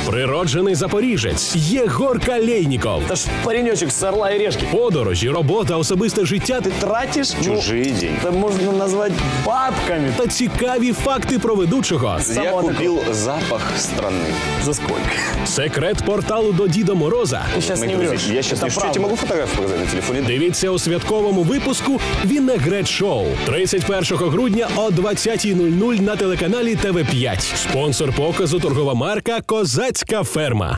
Природжений запоріжець Єгор Калєйніков. Это ж паренечек с Орла и Решки. Подорожі, робота, особисте життя Ты тратишь, Чужие деньги. это можно назвать бабками. та цікаві факти про ведучого. Я Самого купил запах страны. За сколько? Секрет порталу до Діда Мороза. Ты сейчас не врешь. Я сейчас Это не шучу, я правда. тебе могу фотографию показать на телефоне. Дивіться у святковому випуску «Вінегрет Шоу» 31 грудня о 20:00 на телеканалі ТВ5. Спонсор показу торгова марка «Козацька ферма».